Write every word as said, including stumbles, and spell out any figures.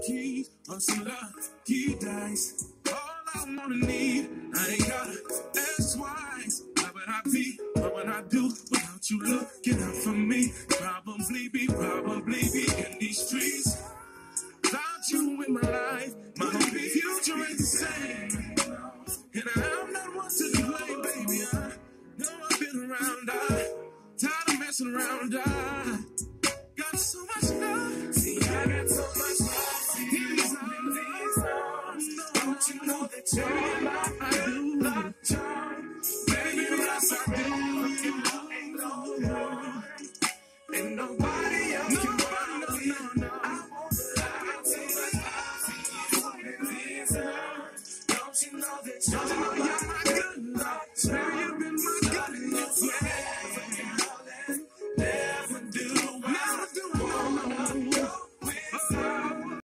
keys or some lucky dice. All I wanna need, I ain't gotta ask twice. Where would I be? What would I do without you looking out for me? Probably be, probably be in these streets. Without you in my life, my whole future ain't the same. And I'm not one to blame, baby. I know I've been around. I tired of messing around. I got so much love. See, I got so